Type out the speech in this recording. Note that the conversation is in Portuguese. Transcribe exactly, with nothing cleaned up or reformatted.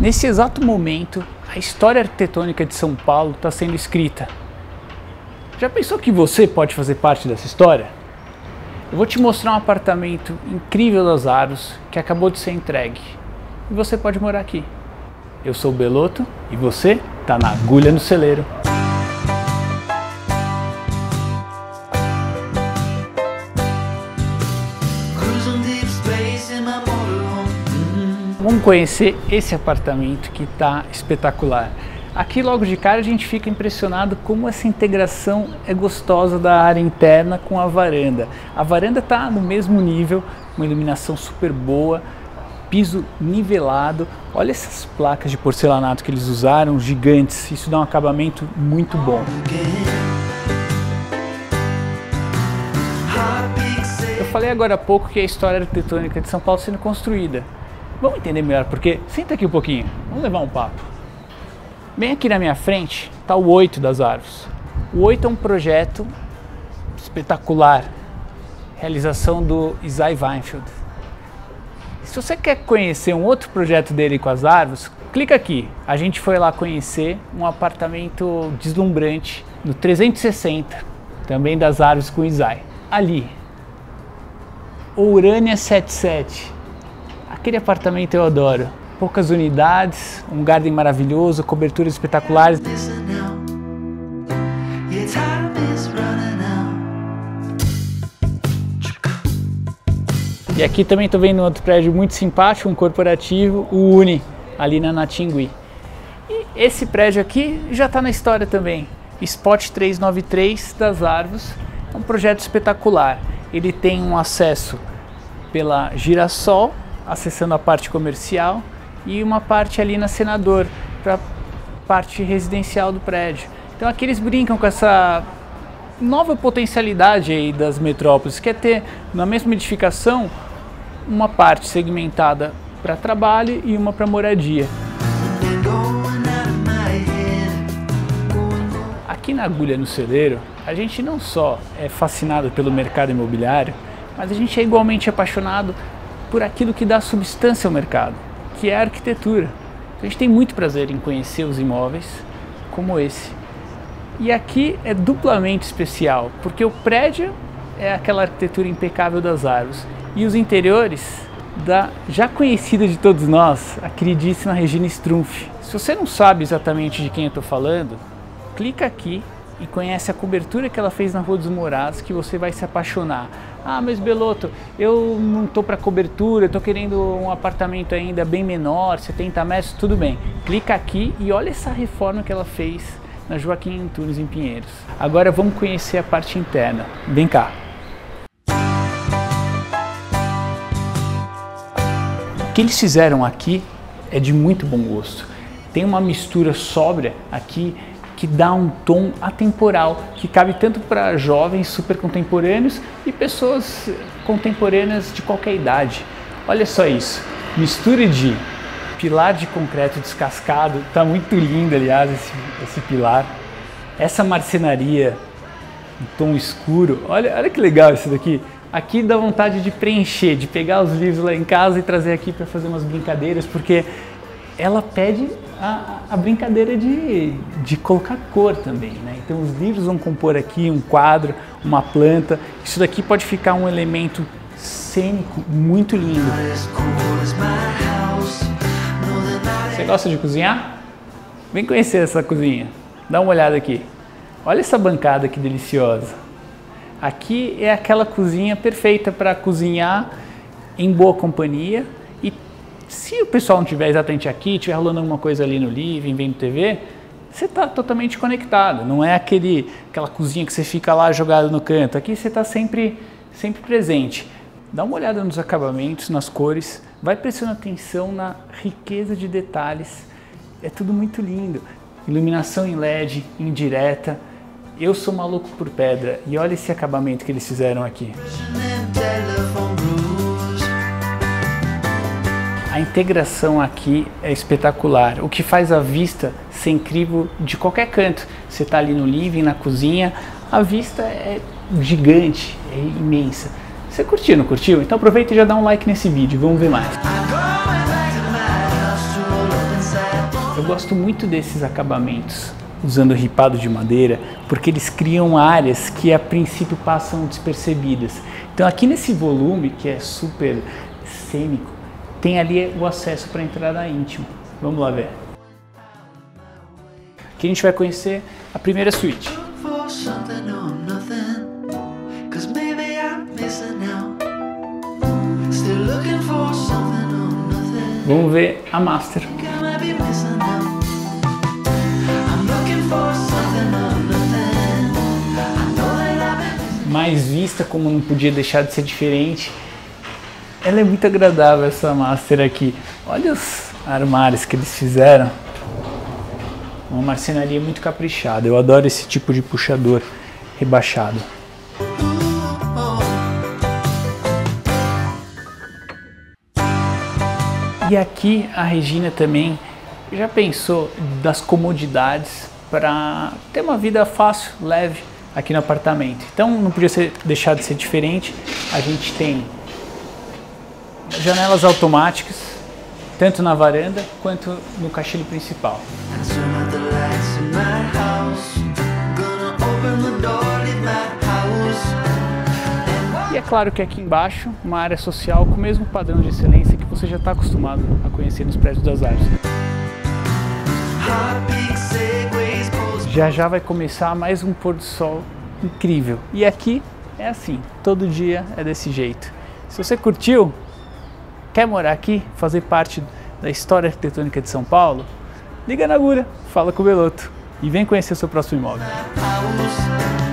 Nesse exato momento, a história arquitetônica de São Paulo está sendo escrita. Já pensou que você pode fazer parte dessa história? Eu vou te mostrar um apartamento incrível das Aros que acabou de ser entregue. E você pode morar aqui. Eu sou o Belotto e você está na Agulha no Celeiro. Vamos conhecer esse apartamento que está espetacular. Aqui logo de cara a gente fica impressionado como essa integração é gostosa da área interna com a varanda. A varanda está no mesmo nível, uma iluminação super boa, piso nivelado. Olha essas placas de porcelanato que eles usaram, gigantes, isso dá um acabamento muito bom. Eu falei agora há pouco que a história arquitetônica de São Paulo sendo construída. Vamos entender melhor porque? Senta aqui um pouquinho, vamos levar um papo. Bem aqui na minha frente está o oito das Aros. O oito é um projeto espetacular, realização do Isai Weinfeld. Se você quer conhecer um outro projeto dele com as Aros, clica aqui. A gente foi lá conhecer um apartamento deslumbrante no trezentos e sessenta, também das Aros com Isai. Ali, Urânia setenta e sete. Aquele apartamento eu adoro. Poucas unidades, um garden maravilhoso, coberturas espetaculares. E aqui também estou vendo outro prédio muito simpático, um corporativo, o Uni, ali na Natingui. E esse prédio aqui já está na história também. Spot trezentos e noventa e três das Arvos, é um projeto espetacular. Ele tem um acesso pela Girassol, acessando a parte comercial, e uma parte ali na Senador, para a parte residencial do prédio. Então aqui eles brincam com essa nova potencialidade aí das metrópoles, que é ter na mesma edificação uma parte segmentada para trabalho e uma para moradia. Aqui na Agulha no Celeiro, a gente não só é fascinado pelo mercado imobiliário, mas a gente é igualmente apaixonado por aquilo que dá substância ao mercado, que é a arquitetura. A gente tem muito prazer em conhecer os imóveis como esse. E aqui é duplamente especial, porque o prédio é aquela arquitetura impecável das Aros e os interiores da já conhecida de todos nós, a queridíssima Regina Strumpf. Se você não sabe exatamente de quem eu estou falando, clica aqui e conhece a cobertura que ela fez na Rua dos Morados, que você vai se apaixonar. Ah, mas Belotto, eu não estou para cobertura, estou querendo um apartamento ainda bem menor, setenta metros, tudo bem. Clica aqui e olha essa reforma que ela fez na Joaquim Antunes, em Pinheiros. Agora vamos conhecer a parte interna. Vem cá. O que eles fizeram aqui é de muito bom gosto. Tem uma mistura sóbria aqui, que dá um tom atemporal, que cabe tanto para jovens super contemporâneos e pessoas contemporâneas de qualquer idade. Olha só isso, mistura de pilar de concreto descascado, tá muito lindo aliás esse, esse pilar, essa marcenaria em tom escuro, olha, olha que legal isso daqui. Aqui dá vontade de preencher, de pegar os livros lá em casa e trazer aqui para fazer umas brincadeiras, porque ela pede a, a brincadeira de, de colocar cor também, né? Então os livros vão compor aqui um quadro, uma planta. Isso daqui pode ficar um elemento cênico muito lindo. Você gosta de cozinhar? Vem conhecer essa cozinha. Dá uma olhada aqui. Olha essa bancada que deliciosa. Aqui é aquela cozinha perfeita para cozinhar em boa companhia. Se o pessoal não estiver exatamente aqui, estiver rolando alguma coisa ali no living, vendo T V, você está totalmente conectado. Não é aquele, aquela cozinha que você fica lá jogado no canto. Aqui você está sempre, sempre presente. Dá uma olhada nos acabamentos, nas cores. Vai prestando atenção na riqueza de detalhes. É tudo muito lindo. Iluminação em L E D, indireta. Eu sou maluco por pedra. E olha esse acabamento que eles fizeram aqui. A integração aqui é espetacular, o que faz a vista ser incrível de qualquer canto. Você está ali no living, na cozinha, a vista é gigante, é imensa. Você curtiu, não curtiu? Então aproveita e já dá um like nesse vídeo, vamos ver mais. Eu gosto muito desses acabamentos, usando ripado de madeira, porque eles criam áreas que a princípio passam despercebidas. Então aqui nesse volume, que é super cênico, tem ali o acesso para a entrada íntima. Vamos lá ver. Aqui a gente vai conhecer a primeira suíte. Vamos ver a master. Mais vista, como não podia deixar de ser diferente. Ela é muito agradável, essa master aqui. Olha os armários que eles fizeram. Uma marcenaria muito caprichada. Eu adoro esse tipo de puxador rebaixado. E aqui a Regina também já pensou das comodidades para ter uma vida fácil, leve aqui no apartamento. Então não podia ser, deixar de ser diferente. A gente tem janelas automáticas, tanto na varanda quanto no caixilho principal. E é claro que aqui embaixo, uma área social com o mesmo padrão de excelência que você já está acostumado a conhecer nos prédios das Artes. Já já vai começar mais um pôr do sol incrível. E aqui é assim, todo dia é desse jeito. Se você curtiu, quer morar aqui, fazer parte da história arquitetônica de São Paulo, liga na Gura, fala com o Beloto e vem conhecer o seu próximo imóvel.